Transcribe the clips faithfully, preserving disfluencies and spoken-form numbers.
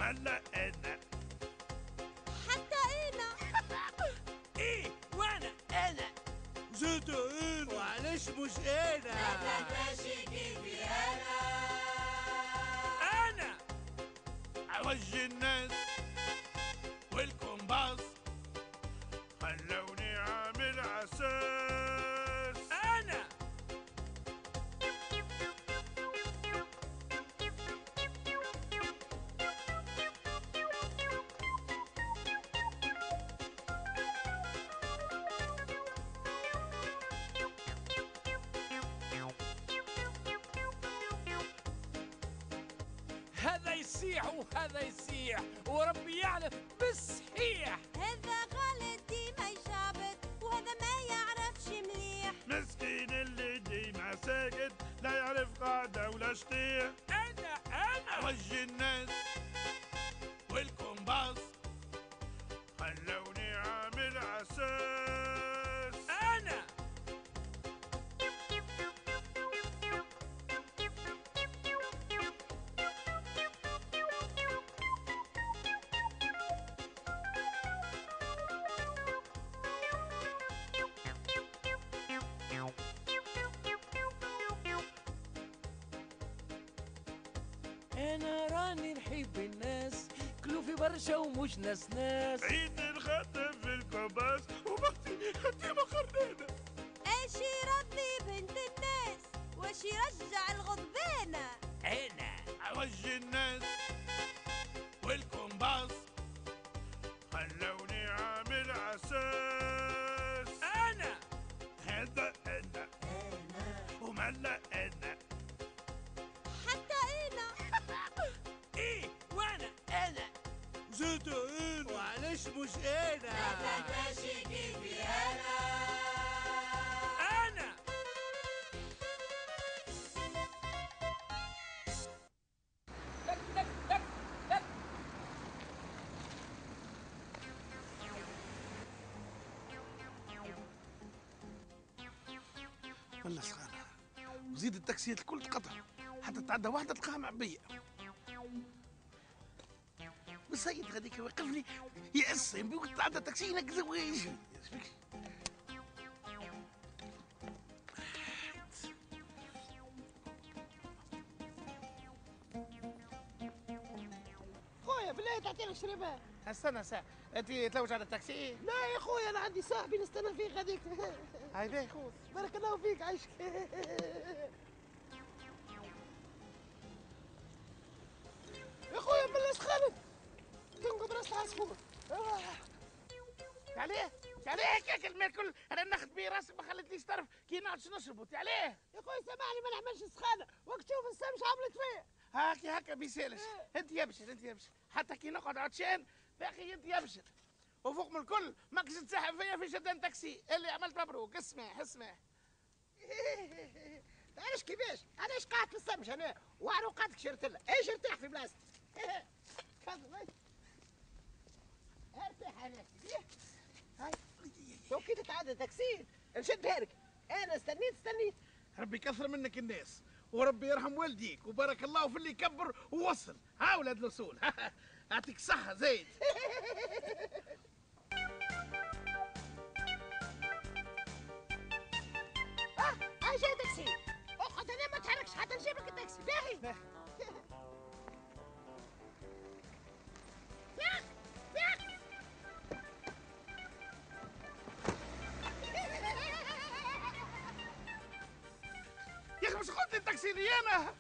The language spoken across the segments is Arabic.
وملا انا. حتى انا. ايه وانا انا زيت انا. وعلاش مش انا؟ انا ماشي كيفي انا. انا اوجه الناس والكومباس خلوني عامل اساس. انا هذا يصيح وهذا يصيح وربي يعلم بالصحيح. هذا غلط ديما يشابط وهذا ما يعرفش مليح. مسكين اللي ديما ساكت لا يعرف قاعدة ولا شطيح. انا انا اوجه الناس والكومباس خلوني عامل اساس. انا انا راني نحب الناس كلو في برشا ومش ناس ناس. عيد الخطة في الكومباس وبختي انتي مخرنانة. ايش يرضي بنت الناس واش يرجع الغضبانة. انا اوجه الناس والكومباس خلوني عامل اساس. انا هذا انا وملا انا. حتى انا. ايه وانا انا زيت انا. وعلاش مش انا؟ انا ماشي كيفي انا. انا تك تك تك تك. والله سخانة وزيد التاكسيات الكل تقطع حتى تعدى واحدة تلقاها معبية. بالسيد غاديك يوقفني يأس يبيك تعدى تاكسي ينقز ويجري. خويا بالله تعطيني شريبه. استنى ساعة انت تلوج على التاكسي؟ لا يا خويا انا عندي صاحبي نستنى فيه غاديك. هاي باهي خويا. بارك الله فيك عايشك. يا خويا بالله سخانت تنقب راس العصفور. عليه عليه هيك الماء الكل انا ناخذ بيه راسي ما خليتليش طرف كي نعطش نشربه عليه. يا خويا سامحني ما نعملش سخانه وقت تشوف السمش عملت فيا. هاكي هكا بيسالش. انت يبشر انت يبشر حتى كي نقعد عطشان باقي انت يبشر. وفوق من الكل ماكش تسحب فيا في شدان تاكسي اللي عملت مبروك. اسمع اسمع علاش كيفاش علاش قاعد في السمش انا وعروقاتك شرت لها ايش ارتاح في بلاصتك. تفضل هاي ارتاح هناك. هاي تو كي تتعدى تاكسي نشدها لك. انا استنيت استنيت. ربي يكثر منك الناس وربي يرحم والديك وبارك الله في اللي يكبر ووصل. ها ولاد الاصول يعطيك الصحة زايد. اه هاي جاي تاكسي اقعد هنا ما تحركش حتى نجيب لك التاكسي. باهي يا اخي مش قلت لي التاكسي لي انا؟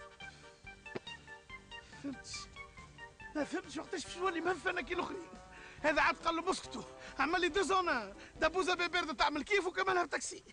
فهمتش ما فهمتش وقتاش باش نولي مهف انا كي الاخرين. هذا عاد قال له مسكتوا عمال لي ديزونا دبوزه بارده تعمل كيف وكمالها بتاكسي.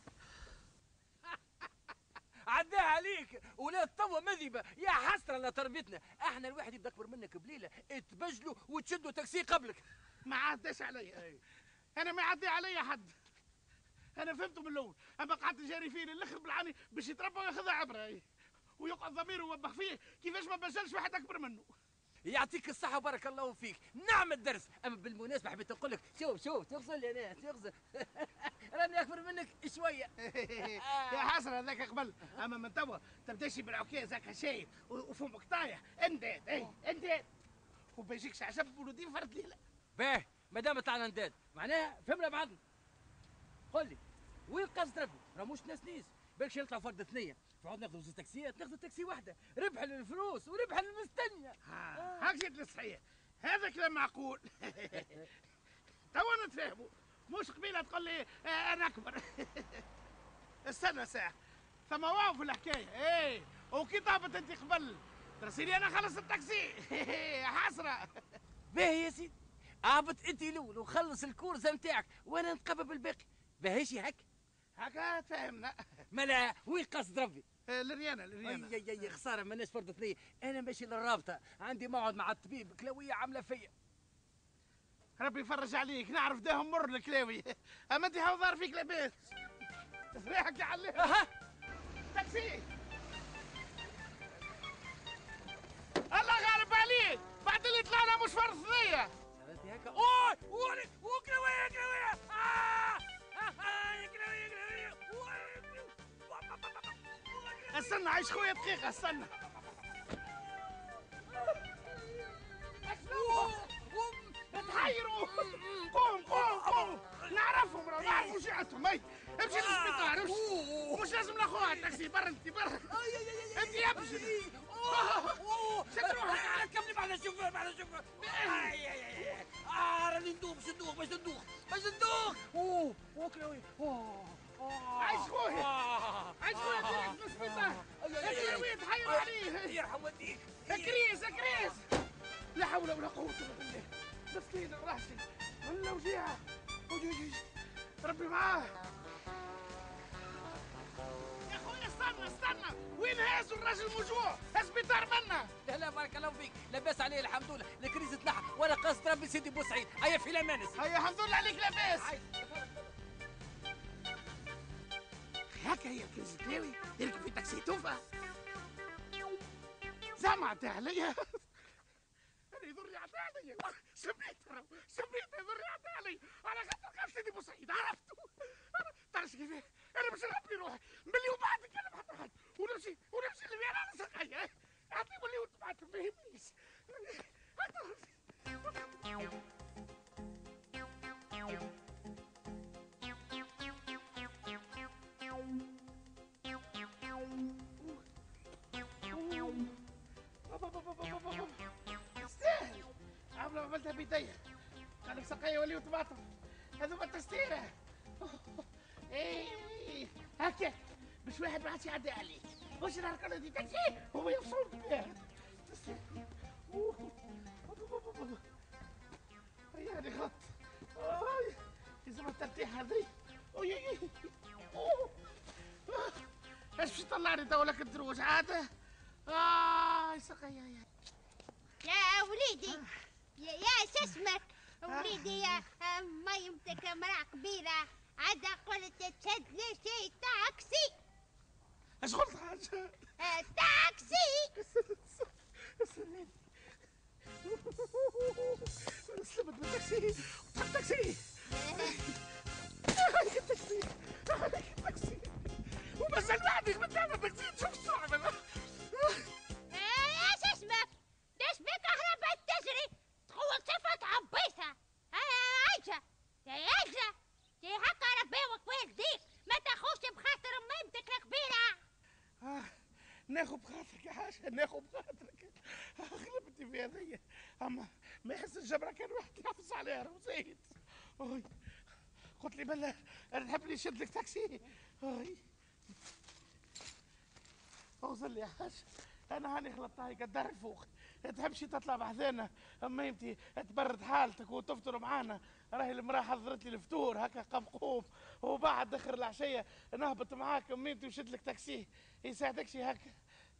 عداها عليك ولاد توا مذبه يا حسره على تربيتنا. احنا الواحد يبدا اكبر منك بليله تبجلوا وتشدوا تاكسي قبلك. ما عداش عليا انا ما يعدي عليا حد. انا فهمته من الاول اما قعدت جاري فيه للاخر بالعاني باش يتربى وياخذها عبره ويقعد ضميره ويوبخ فيه كيفاش ما بجلش واحد اكبر منه. يعطيك الصحة وبارك الله فيك. نعم الدرس. أما بالمناسبة حبيت نقول لك شوف شوف تغسل لي أنا تغسل راني أكبر منك شوية. يا حسرة هذاك قبل أما من توا تبداش بالعكاز هكا شايب وفمك طايح انداد اي انداد وما يجيكش عجب ولودين فرد ليله. باهي ما دام طلعنا نداد معناها فهمنا بعضنا. قول لي وين قصد ربي؟ راه مش ناس نيس بالكش نطلعوا فرد ثنيه نقعد ناخذوا زوج تاكسيات ناخذوا تاكسي واحده ربح للفلوس وربح للمستنيه. هاك جيت للصحيح هذا كلام معقول. توا نتفاهموا مش قبيله تقول لي آه انا اكبر. استنى ساعه ثم واو في الحكايه ايه وكي طابت انت قبل ترسيني انا خلص التاكسي. حسره. باهي يا سيدي اهبط انت الاول وخلص الكورس نتاعك وانا نتقبل بالباقي. باهيشي هك هكا تفهمنا. ملا وين قصد ربي؟ آه، لريانا لريانا. اي اي اي خساره ماناش فرد ثنيه انا ماشي للرابطه عندي موعد مع الطبيب كلاويه عامله فيا. ربي يفرج عليك نعرف داهم مر الكلاوي. اما انت هاو ظهر فيك لاباس. تفريحك يا علام. اها تاكسي. الله غالب عليك بعد اللي طلعنا مش فرد ثنيه. انت هكا اوه اوه اوه كلاويه كلاويه اه يا كلاويه يا كلاويه. استنى عيش خويا دقيقه استنى. تحيروا. قوم قوم قوم نعرفهم راه نعرف وش جهتهم. اي امشي للسبيطار امشي مش لازم لاخوها التاكسي برا انت برا انت يبجل. شد روحك على كملي بعد الشوفير بعد الشوفير. اه راني ندوخ باش ندوخ باش ندوخ باش ندوخ. اوه اوه كلاوي اوه عايش خويا عايش خويا ديريكت في السبيطار. الكلاوي تحيروا عليه. يرحم والديك. كريس كريس لا حول ولا قوه الا بالله. مسكين راسي ولا وجيعه. ربي معاه. يا خويا استنى استنى وين هازوا الراجل موجوع؟ السبيطار منا. لا لا بارك الله فيك لاباس عليه الحمد لله الكريز تنحى وانا قصد ربي سيدي بوسعيد هيا في الامانس. هيا الحمد لله عليك لاباس. هكا هي الكريز كلاوي يركب في تاكسي توفى. زعمت عليا. انا يضر يعطي علي سميت سميت يضر يعطي علي على خاطر قال سيدي بوسعيد عرفته. تعرف كيفاه انا باش نربي روحي ملي وبعد نتكلم حتى حد ونمشي ونمشي للبيان انا سقايه اعطي ملي وتبعت ما يهمنيش. تستاهل عمري ما عملتها بيديا كانك سقايه ولي وطماطم هذوما تستاهل. ايه هكا باش واحد ما عادش يعدي عليك واش نهار دي تاكسي هما يوصلوا بها. تستاهل. هيا خط يلزم الترتيح هذي. ايش باش يطلعني توا لك الدروج عاده. اه يا سقايه يا وليدي يا يا شو اسمك وليدي يا ما يمتك امرأة كبيرة عدا قلت تشد لي شي تاكسي. ايش قلت حاجه؟ تاكسي. سلمت سلمت بالتاكسي وطلعت تاكسي. هاك التاكسي هاك التاكسي ومازال بعدك بتعمل تاكسي تشوف صعب. يا شو اسمك ليش بكهرباء تجري تقول صفة عبيسة. عايشة يا عايشة يا هكا رباوك والديك ما تاخوش بخاطر مامتك الكبيرة. آه ناخذ بخاطرك يا حاجة ناخذ بخاطرك. غلبتني في هذيا اما ما يحس الجبرة كان واحد يحافظ عليها راه زايد. قلت لي بلا انا نحب لي نشد لك تاكسي. اوصل لي يا حاج انا هاني خلطتها قدر الفوق تحبش تطلع بحذانا اما يمتي تبرد حالتك وتفطر معانا. راهي المراه حضرت لي الفطور هكا قام قوم وبعد دخر العشيه نهبط معاك اميتي وشد لك تاكسي يساعدك شي هكا.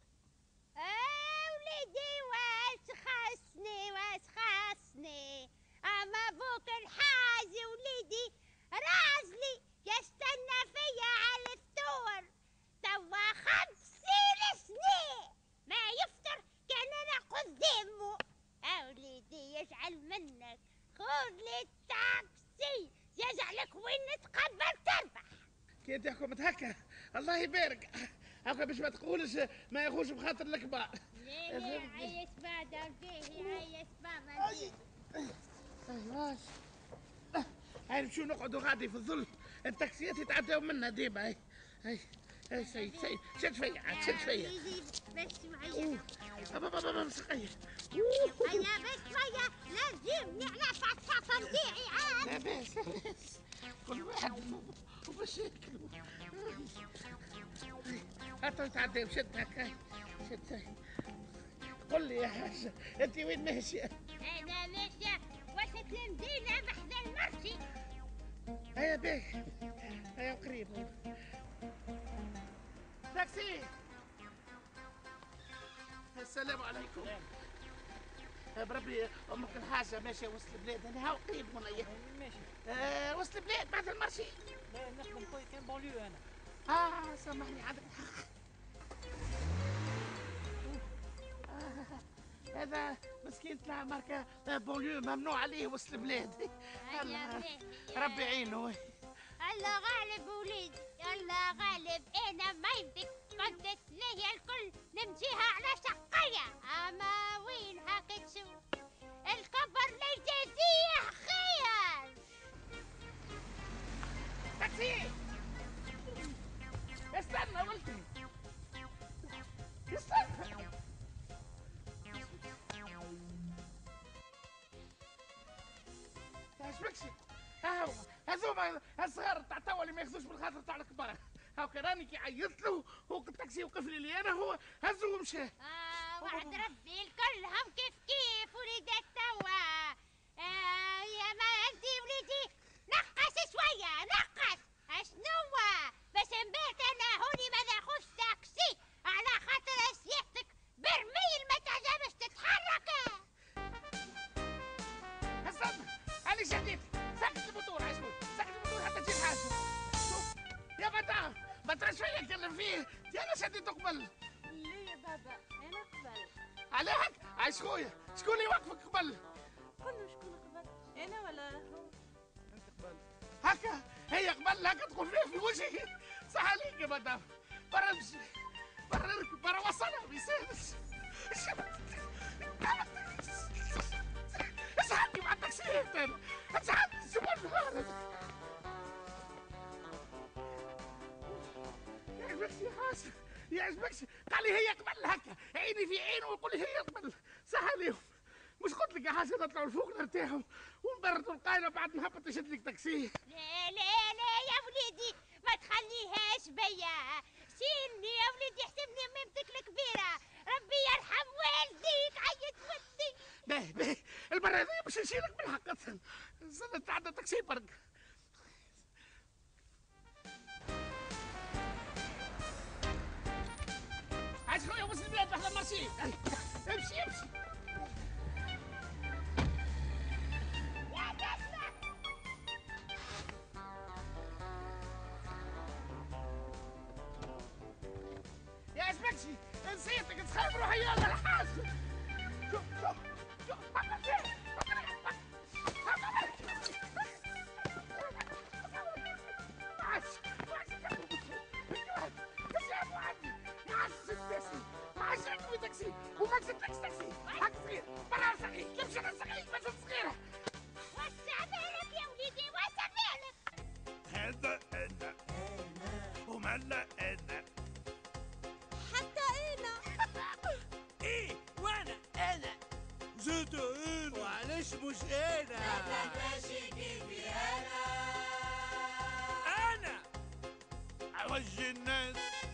اه وليدي واش خاصني واش خاصني اما بوك الحاج وليدي رازلي يستنى فيا على الفطور توا خمسين سنة ما يفطر كان انا قدامه. وليدي يجعل منك خذ لي التاكسي يجعلك وين تقبل تربح. كي تحكم هكا الله يبارك هاكا باش ما تقولش ما ياخوش بخاطر الكبار. لا لا عيش بعد فيه عيش بابا فيه. ايواش هاي نمشيو نقعدوا غادي في الظل، التاكسيات يتعداو منا ديما. هاي هاي هاي سيد سيد شد فيا عاد شد فيا. بس معايا بابا بابا مسقية. هيا بس شوية لازمني على فصفصة نتاعي عاد. لاباس لاباس كل واحد ومشاكله. هاتوا يتعداو شد هكا شد هاي. قل لي يا حاجة انت وين ماشية؟ أنا ماشية وسط المدينة بحذا المرسي. هيا باهي هيا قريب. تاكسي. السلام عليكم. بربي امك الحاجه ماشيه وسط البلاد، انا هاو قريب من ايام. ماشي. آه وسط البلاد بعد المرشي. لا نخدم خويا كان بونليو انا. اه سامحني عندك الحق. آه هذا مسكين طلع ماركه بونليو ممنوع عليه وسط البلاد. الله ربي يعينه. الله غالب وليدي الله غالب. انا ما يمدك كنت تلاهي الكل نمشيها على شقية، اما وين هاك تشوف الكبر لا يجازيه خير. تاكسي استنى ولدي استنى. عجبكش؟ هاو هذوما الصغار تاع توا اللي ما ياخذوش بالخاطر تاع الكبار. هاو كراني كي عيطت له والتاكسي وقف لي لي انا هو هزو ومشى. آه وعد ربي الكلهم كيف كيف وليدات توا. آه يا ما انت وليدي نقص شوية نقص. اشنو بس نبات انا هوني ما ناخذش تاكسي على خاطر سيادتك برميل ما تعجبش تتحرك. استنى انا شديت سكت الموتور عشوي سكت الموتور حتى تجي حاجه. يا بدا ما ترى شويه نتكلم فيه انا شديته قبل. ليه يا بابا انا قبل. عليك عايش خويا شكون اللي يوقفك قبل؟ قل له شكون قبل انا ولا هو؟ انت قبل. هكا هي قبل هكا تقول فيه في وجهي. صح عليك يا مدام. برا امشي برا نركب برا وصلها ما يسالش. اسحبني مع التاكسيات انا اسحبني زبون هذا. يعجبكش يا حاسن يعجبكش. قال لي هي قبل هكا عيني في عينه ويقول لي هي قبل. صح عليهم. مش قلت لك يا حاسن نطلعوا لفوق نرتاحوا ونبردوا القايله بعد نهبط نشد لك تاكسي. لا لا لا يا وليدي ما تخليهاش بيا. شيلني يا وليدي احسبني مامتك الكبيرة. ربي يرحم والديك عيط ودي. باهي باهي المرة هذه باش نشيلك بالحق. استنى تعدى تاكسي برك. عايز خويا وصل البلاد بحذا المرشي. امشي امشي. يا اسمكشي نسيتك تخاف روح يلا الحاج. شوف شوف شوف فكر فيه تاكسي ومكسب تاكسي تاكسي هاك صغير برا صغير تمشي للصغير مشهد صغيره. وسع بالك يا وليدي وسع بالك. هذا انا وملا انا حتى انا. ايه وانا انا زيد انا وعلاش مش انا؟ ماشي كيفي انا. انا اوجه الناس